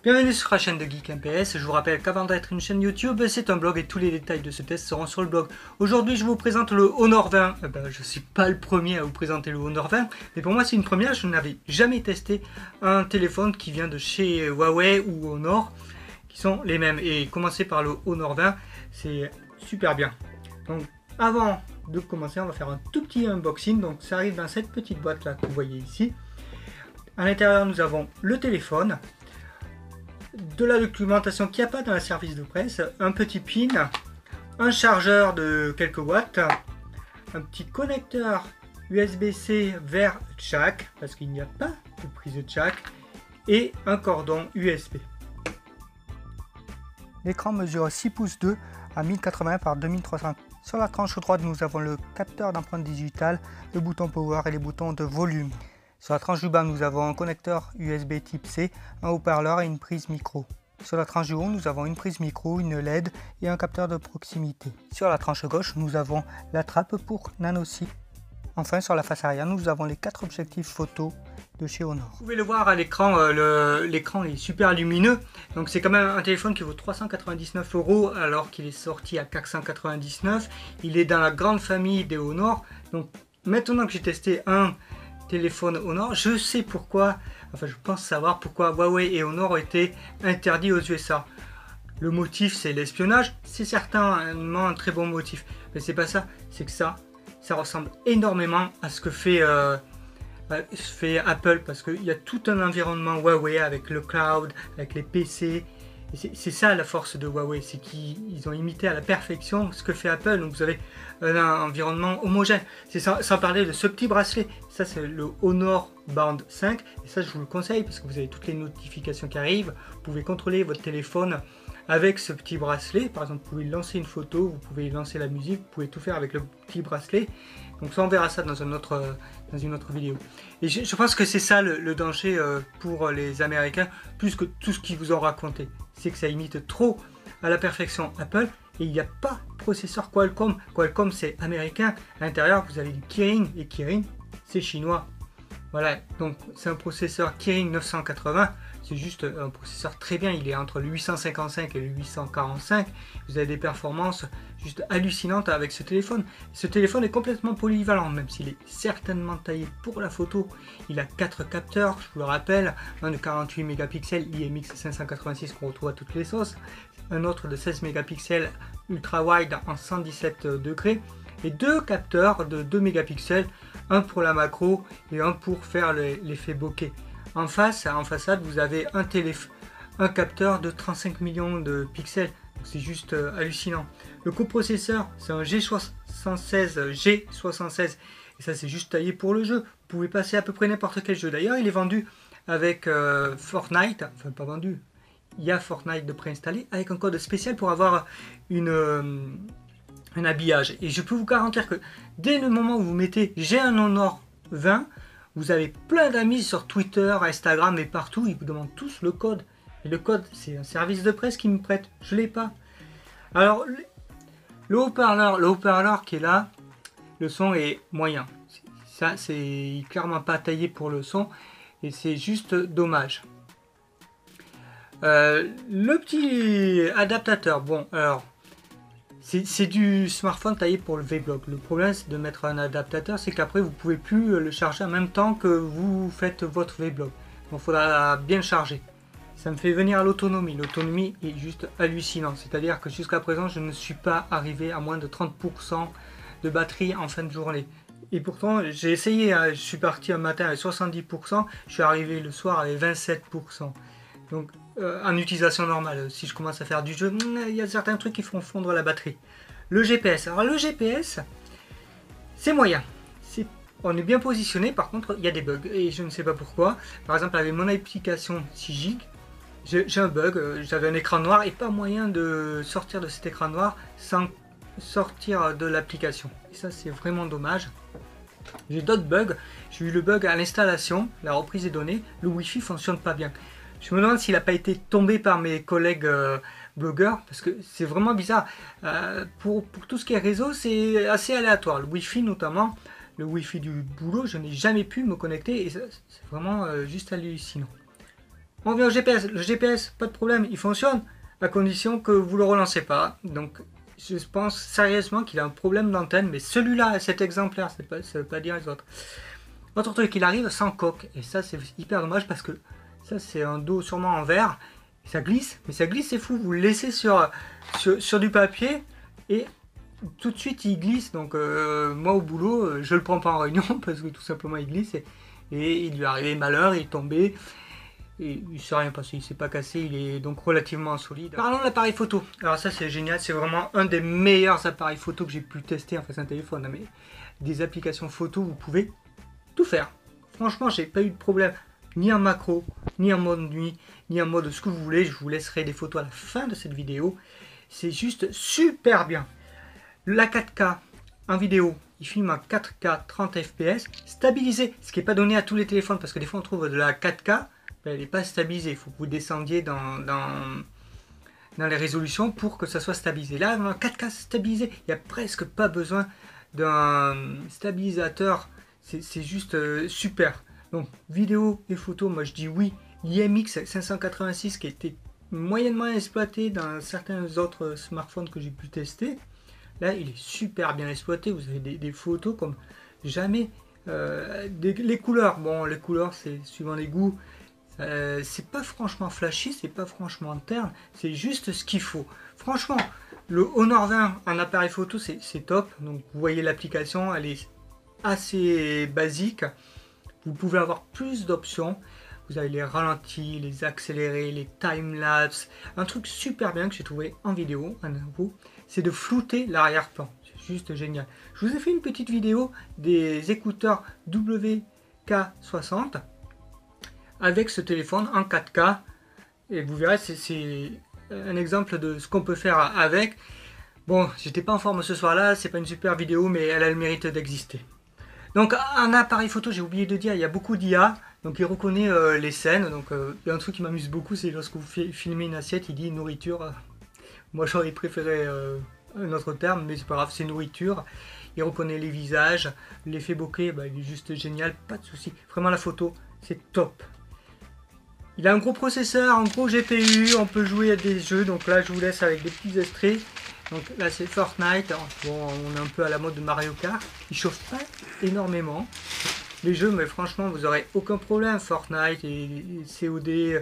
Bienvenue sur la chaîne de Geek MPS. Je vous rappelle qu'avant d'être une chaîne YouTube, c'est un blog et tous les détails de ce test seront sur le blog. Aujourd'hui, je vous présente le Honor 20. Je ne suis pas le premier à vous présenter le Honor 20, mais pour moi, c'est une première. Je n'avais jamais testé un téléphone qui vient de chez Huawei ou Honor, qui sont les mêmes. Et commencer par le Honor 20, c'est super bien. Donc, avant de commencer, on va faire un tout petit unboxing. Donc, ça arrive dans cette petite boîte là que vous voyez ici. À l'intérieur, nous avons le téléphone, de la documentation qu'il n'y a pas dans le service de presse, un petit pin, un chargeur de quelques watts, un petit connecteur USB-C vers jack, parce qu'il n'y a pas de prise de jack, et un cordon USB. L'écran mesure 6 pouces 2 à 1080 par 2300. Sur la tranche droite, nous avons le capteur d'empreinte digitale, le bouton power et les boutons de volume. Sur la tranche du bas, nous avons un connecteur USB type C, un haut-parleur et une prise micro. Sur la tranche du haut, nous avons une prise micro, une LED et un capteur de proximité. Sur la tranche gauche, nous avons la trappe pour nano SIM. Enfin, sur la face arrière, nous avons les 4 objectifs photo de chez Honor. Vous pouvez le voir à l'écran, l'écran est super lumineux. Donc c'est quand même un téléphone qui vaut 399 € alors qu'il est sorti à 499. Il est dans la grande famille des Honor. Donc maintenant que j'ai testé un téléphone Honor, je sais pourquoi, enfin je pense savoir pourquoi Huawei et Honor ont été interdits aux USA. Le motif c'est l'espionnage, c'est certainement un très bon motif, mais c'est pas ça, c'est que ça ressemble énormément à ce que fait Apple, parce qu'il y a tout un environnement Huawei avec le cloud, avec les PC. C'est ça la force de Huawei, c'est qu'ils ont imité à la perfection ce que fait Apple. Donc vous avez un environnement homogène. C'est sans parler de ce petit bracelet. Ça c'est le Honor Band 5. Et ça je vous le conseille parce que vous avez toutes les notifications qui arrivent. Vous pouvez contrôler votre téléphone avec ce petit bracelet. Par exemple, vous pouvez lancer une photo, vous pouvez lancer la musique, vous pouvez tout faire avec le petit bracelet. Donc ça on verra ça dans une autre vidéo. Et je pense que c'est ça le danger pour les Américains, plus que tout ce qu'ils vous ont raconté. C'est que ça imite trop à la perfection Apple et il n'y a pas de processeur Qualcomm. Qualcomm c'est américain. À l'intérieur vous avez du Kirin et Kirin c'est chinois. Voilà, donc c'est un processeur Kirin 980. C'est juste un processeur très bien, il est entre le 855 et le 845. Vous avez des performances juste hallucinantes avec ce téléphone. Ce téléphone est complètement polyvalent, même s'il est certainement taillé pour la photo. Il a 4 capteurs, je vous le rappelle, un de 48 mégapixels IMX 586 qu'on retrouve à toutes les sauces, un autre de 16 mégapixels ultra wide en 117 degrés, et 2 capteurs de 2 mégapixels, un pour la macro et un pour faire l'effet bokeh. En façade, vous avez un capteur de 35 millions de pixels. C'est juste hallucinant. Le coprocesseur, c'est un G76. Et ça, c'est juste taillé pour le jeu. Vous pouvez passer à peu près n'importe quel jeu. D'ailleurs, il est vendu avec Fortnite. Enfin, pas vendu. Il y a Fortnite de préinstallé avec un code spécial pour avoir un habillage. Et je peux vous garantir que dès le moment où vous mettez j'ai un Honor 20, vous avez plein d'amis sur Twitter, Instagram et partout, ils vous demandent tous le code. Et le code, c'est un service de presse qui me prête, je ne l'ai pas. Alors, le haut-parleur qui est là, le son est moyen. Ça, c'est clairement pas taillé pour le son et c'est juste dommage. Le petit adaptateur, bon, alors, c'est du smartphone taillé pour le V-Block. Le problème c'est de mettre un adaptateur, c'est qu'après vous pouvez plus le charger en même temps que vous faites votre V-Block. Donc il faudra bien le charger. Ça me fait venir à l'autonomie. L'autonomie est juste hallucinante. C'est-à-dire que jusqu'à présent je ne suis pas arrivé à moins de 30% de batterie en fin de journée. Et pourtant j'ai essayé, hein, je suis parti un matin avec 70%, je suis arrivé le soir avec 27%. Donc en utilisation normale, si je commence à faire du jeu, il y a certains trucs qui font fondre la batterie. Le GPS, alors le GPS, c'est moyen. On est bien positionné, par contre il y a des bugs et je ne sais pas pourquoi. Par exemple avec mon application 6 Go, j'ai un bug, j'avais un écran noir et pas moyen de sortir de cet écran noir sans sortir de l'application. Et ça c'est vraiment dommage. J'ai d'autres bugs, j'ai eu le bug à l'installation, la reprise des données, le Wi-Fi fonctionne pas bien. Je me demande s'il n'a pas été tombé par mes collègues blogueurs, parce que c'est vraiment bizarre. Pour tout ce qui est réseau, c'est assez aléatoire. Le Wi-Fi notamment, le Wi-Fi du boulot, je n'ai jamais pu me connecter et c'est vraiment juste hallucinant. On revient au GPS. Le GPS, pas de problème, il fonctionne, à condition que vous ne le relancez pas. Donc, je pense sérieusement qu'il a un problème d'antenne, mais celui-là, cet exemplaire, ça ne veut pas dire les autres. Autre truc, il arrive sans coque, et ça, c'est hyper dommage parce que ça, c'est un dos sûrement en verre. Ça glisse, mais ça glisse, c'est fou. Vous le laissez sur du papier et tout de suite il glisse. Donc moi au boulot, je le prends pas en réunion parce que tout simplement il glisse et il lui est arrivé malheur, il est tombé et il ne s'est rien passé, il s'est pas cassé, il est donc relativement solide. Parlons de l'appareil photo. Alors ça c'est génial, c'est vraiment un des meilleurs appareils photo que j'ai pu tester. Enfin c'est un téléphone, mais des applications photo, vous pouvez tout faire. Franchement, j'ai pas eu de problème. Ni en macro, ni en mode nuit, ni en mode ce que vous voulez. Je vous laisserai des photos à la fin de cette vidéo. C'est juste super bien. La 4K en vidéo, il filme en 4K 30 fps, stabilisé, ce qui n'est pas donné à tous les téléphones, parce que des fois on trouve de la 4K, mais elle n'est pas stabilisée. Il faut que vous descendiez dans les résolutions pour que ça soit stabilisé. Là, en 4K stabilisé, il n'y a presque pas besoin d'un stabilisateur. C'est juste super. Donc vidéo et photo, moi je dis oui. L'IMX 586 qui a été moyennement exploité dans certains autres smartphones que j'ai pu tester, là il est super bien exploité. Vous avez des photos comme jamais. Les couleurs, bon les couleurs c'est suivant les goûts, c'est pas franchement flashy, c'est pas franchement terne, c'est juste ce qu'il faut. Franchement, le Honor 20 en appareil photo c'est top. Donc vous voyez l'application, elle est assez basique. Vous pouvez avoir plus d'options. Vous avez les ralentis, les accélérés, les time-lapse. Un truc super bien que j'ai trouvé en vidéo, c'est de flouter l'arrière-plan. C'est juste génial. Je vous ai fait une petite vidéo des écouteurs WK60 avec ce téléphone en 4K. Et vous verrez, c'est un exemple de ce qu'on peut faire avec. Bon, j'étais pas en forme ce soir-là, c'est pas une super vidéo, mais elle a le mérite d'exister. Donc un appareil photo, j'ai oublié de dire, il y a beaucoup d'IA, donc il reconnaît les scènes. Donc il y a un truc qui m'amuse beaucoup, c'est lorsque vous filmez une assiette, il dit nourriture. Moi j'aurais préféré un autre terme, mais c'est pas grave, c'est nourriture. Il reconnaît les visages, l'effet bokeh, bah, il est juste génial, pas de souci. Vraiment la photo, c'est top. Il a un gros processeur, un gros GPU, on peut jouer à des jeux, donc là je vous laisse avec des petits extraits. Donc là c'est Fortnite, bon on est un peu à la mode de Mario Kart, il chauffe pas énormément les jeux, mais franchement vous aurez aucun problème. Fortnite et COD,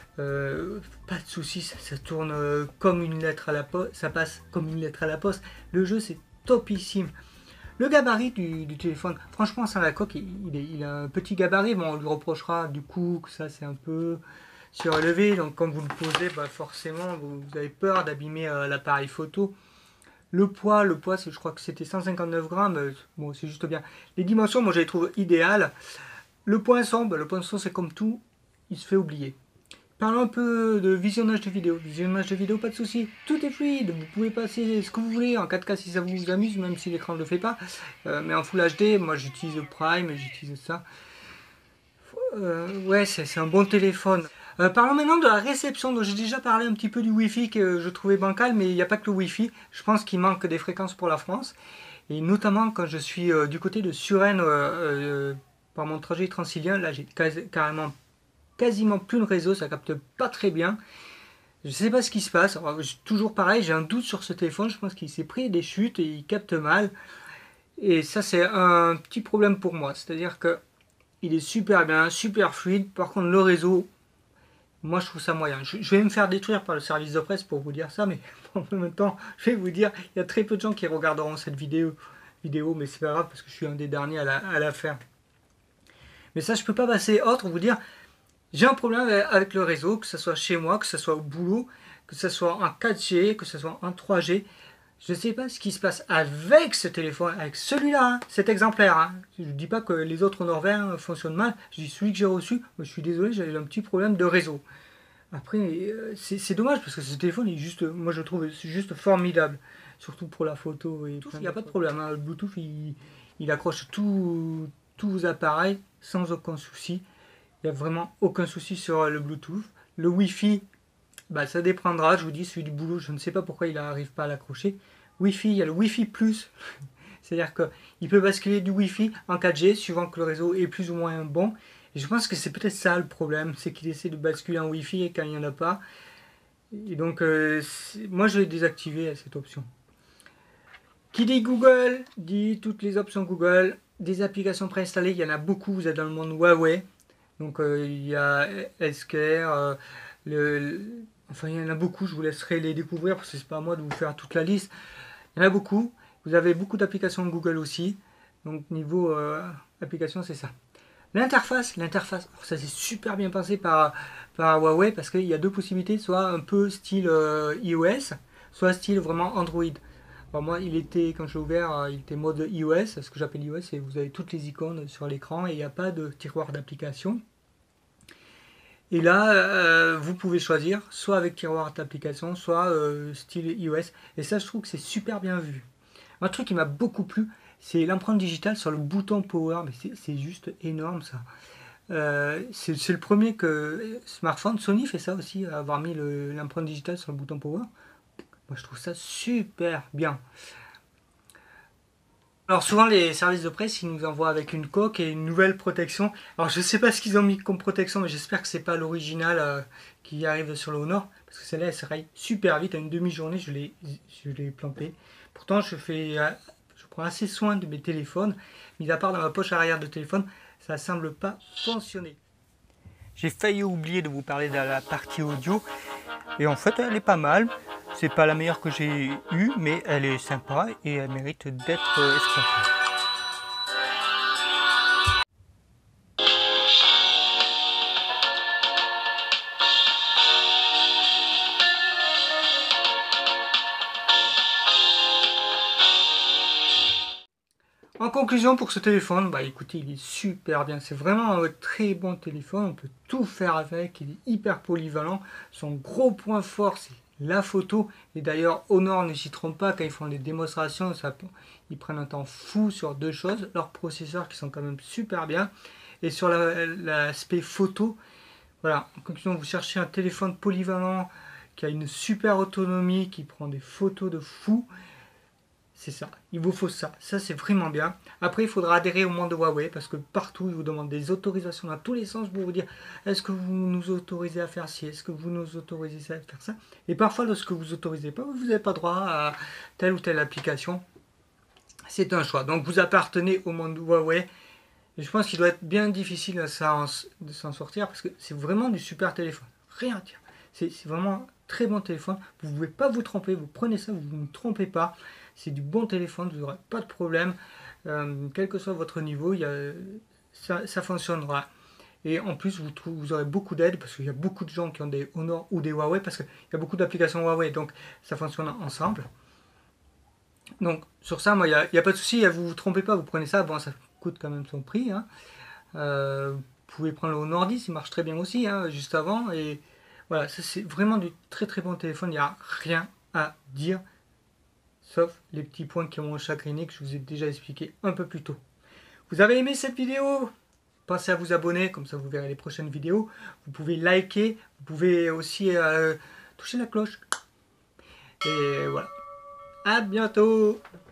pas de soucis, ça tourne comme une lettre à la poste, ça passe comme une lettre à la poste. Le jeu c'est topissime. Le gabarit du téléphone, franchement sans la coque, il a un petit gabarit. Bon, on lui reprochera du coup que ça c'est un peu surélevé, donc quand vous le posez, bah forcément vous avez peur d'abîmer l'appareil photo. Le poids je crois que c'était 159 grammes, bon c'est juste bien. Les dimensions, moi je les trouve idéales. Le poinçon, c'est comme tout, il se fait oublier. Parlons un peu de visionnage de vidéo. Visionnage de vidéo, pas de souci, tout est fluide, vous pouvez passer ce que vous voulez en 4K si ça vous amuse, même si l'écran ne le fait pas. Mais en Full HD, moi j'utilise Prime, j'utilise ça. Ouais, c'est un bon téléphone. Parlons maintenant de la réception. Donc j'ai déjà parlé un petit peu du Wi-Fi que je trouvais bancal, mais il n'y a pas que le Wi-Fi. Je pense qu'il manque des fréquences pour la France. Et notamment quand je suis du côté de Suresnes, par mon trajet transilien, là j'ai quasiment plus de réseau, ça capte pas très bien. Je sais pas ce qui se passe. Alors, toujours pareil, j'ai un doute sur ce téléphone. Je pense qu'il s'est pris des chutes et il capte mal. Et ça c'est un petit problème pour moi. C'est-à-dire que il est super bien, super fluide. Par contre le réseau, moi je trouve ça moyen. Je vais me faire détruire par le service de presse pour vous dire ça, mais en même temps, je vais vous dire, il y a très peu de gens qui regarderont cette vidéo, mais c'est pas grave parce que je suis un des derniers à la faire. Mais ça, je peux pas passer autre, vous dire, j'ai un problème avec le réseau, que ce soit chez moi, que ce soit au boulot, que ce soit en 4G, que ce soit en 3G. Je ne sais pas ce qui se passe avec ce téléphone, avec celui-là, hein, cet exemplaire. Hein. Je ne dis pas que les autres Honor 20 fonctionnent mal, je dis celui que j'ai reçu, je suis désolé, j'ai un petit problème de réseau. Après, c'est dommage parce que ce téléphone est juste, moi je le trouve juste formidable, surtout pour la photo. Et il n'y a pas de problème, hein. Le Bluetooth il accroche tous vos appareils sans aucun souci. Il n'y a vraiment aucun souci sur le Bluetooth. Le Wi-Fi, bah, ça dépendra, je vous dis, celui du boulot, je ne sais pas pourquoi il n'arrive pas à l'accrocher. Wi-Fi, il y a le Wi-Fi plus, c'est-à-dire qu'il peut basculer du Wi-Fi en 4G, suivant que le réseau est plus ou moins bon. Et je pense que c'est peut-être ça le problème, c'est qu'il essaie de basculer en Wi-Fi et quand il n'y en a pas. Et donc, moi je l'ai désactivé cette option. Qui dit Google, dit toutes les options Google, des applications préinstallées, il y en a beaucoup, vous êtes dans le monde Huawei. Donc il y a Healthcare, enfin il y en a beaucoup, je vous laisserai les découvrir parce que c'est pas à moi de vous faire toute la liste. Il y en a beaucoup, vous avez beaucoup d'applications Google aussi, donc niveau application c'est ça. L'interface, ça c'est super bien pensé par Huawei parce qu'il y a deux possibilités, soit un peu style iOS, soit style vraiment Android. Alors moi, quand je l'ai ouvert, il était mode iOS. Ce que j'appelle iOS, c'est que vous avez toutes les icônes sur l'écran et il n'y a pas de tiroir d'application. Et là, vous pouvez choisir soit avec tiroir d'application, soit style iOS. Et ça, je trouve que c'est super bien vu. Un truc qui m'a beaucoup plu, c'est l'empreinte digitale sur le bouton Power. Mais c'est juste énorme ça. C'est le premier smartphone, Sony fait ça aussi, avoir mis l'empreinte digitale sur le bouton Power. Moi, je trouve ça super bien. Alors souvent les services de presse ils nous envoient avec une coque et une nouvelle protection. Alors je sais pas ce qu'ils ont mis comme protection mais j'espère que c'est pas l'original qui arrive sur le Honor parce que celle-là elle se raye super vite à une demi-journée je l'ai planté. Pourtant je prends assez soin de mes téléphones, mis à part dans ma poche arrière de téléphone ça semble pas fonctionner. J'ai failli oublier de vous parler de la partie audio et en fait elle est pas mal. C'est pas la meilleure que j'ai eue, mais elle est sympa et elle mérite d'être exploitée. En conclusion pour ce téléphone, bah écoutez, il est super bien. C'est vraiment un très bon téléphone. On peut tout faire avec. Il est hyper polyvalent. Son gros point fort, c'est la photo. Et d'ailleurs, Honor ne s'y trompe pas quand ils font des démonstrations. Ils prennent un temps fou sur deux choses. Leurs processeurs qui sont quand même super bien. Et sur l'aspect photo, voilà. En conclusion, vous cherchez un téléphone polyvalent qui a une super autonomie, qui prend des photos de fou. C'est ça, il vous faut ça, c'est vraiment bien. Après il faudra adhérer au monde de Huawei parce que partout ils vous demandent des autorisations dans tous les sens pour vous dire est-ce que vous nous autorisez à faire ci, est-ce que vous nous autorisez à faire ça. Et parfois lorsque vous autorisez pas, vous n'avez pas droit à telle ou telle application. C'est un choix, donc vous appartenez au monde de Huawei. Et je pense qu'il doit être bien difficile de s'en sortir parce que c'est vraiment du super téléphone, rien à dire. C'est vraiment un très bon téléphone, vous ne pouvez pas vous tromper, vous prenez ça, vous ne vous trompez pas. C'est du bon téléphone, vous n'aurez pas de problème. Quel que soit votre niveau, ça fonctionnera. Et en plus, vous aurez beaucoup d'aide parce qu'il y a beaucoup de gens qui ont des Honor ou des Huawei parce qu'il y a beaucoup d'applications Huawei, donc ça fonctionne ensemble. Donc sur ça, moi, il n'y a pas de souci, vous vous trompez pas, vous prenez ça, bon, ça coûte quand même son prix. Hein. Vous pouvez prendre le Honor 10, il marche très bien aussi, hein, juste avant. Et voilà, ça c'est vraiment du très très bon téléphone, il n'y a rien à dire. Sauf les petits points qui m'ont chagriné que je vous ai déjà expliqué un peu plus tôt. Vous avez aimé cette vidéo? Pensez à vous abonner, comme ça vous verrez les prochaines vidéos. Vous pouvez liker, vous pouvez aussi toucher la cloche. Et voilà. À bientôt!